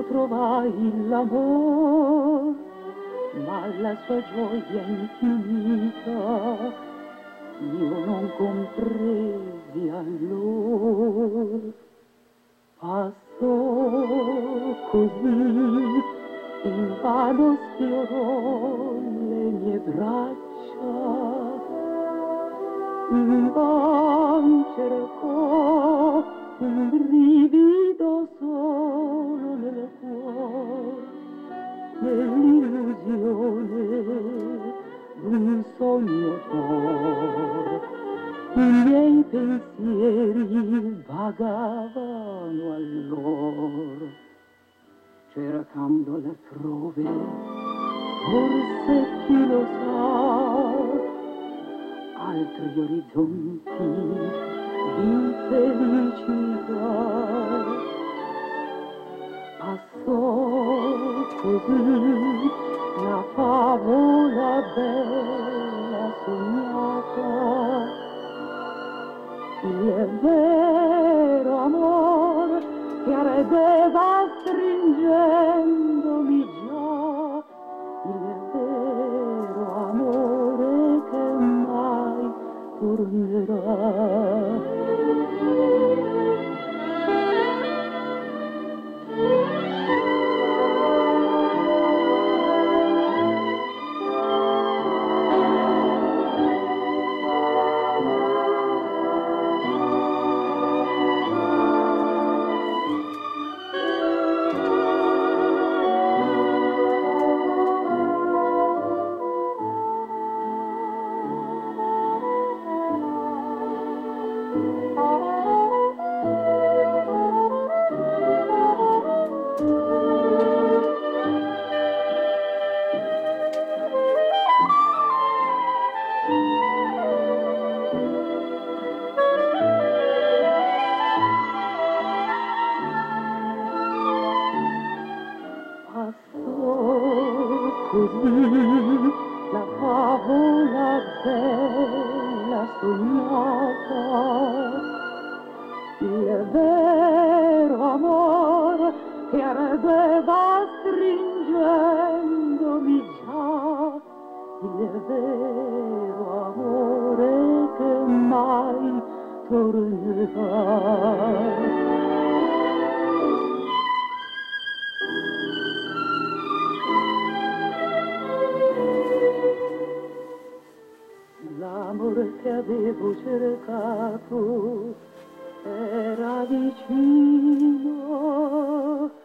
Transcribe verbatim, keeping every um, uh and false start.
trovai l'amor, ma la sua gioia infinita io non compresi allor. Passò così, invano sfiorò le mie braccia, invan cercò un brivido solo nel cuor, nell'illusione d'un sogno d'or. I miei pensieri vagavano allor, cercando altrove, forse chi lo sa, altri orizzonti di felicità. Passò così la favola bella sognata, il vero amor che ardeva stringendomi già, il vero amore che mai tornerà. Così la favola bella sognata, il vero amor che ardeva stringendomi già, il vero amore che mai tornerà. L'amore che avevo cercato era vicino,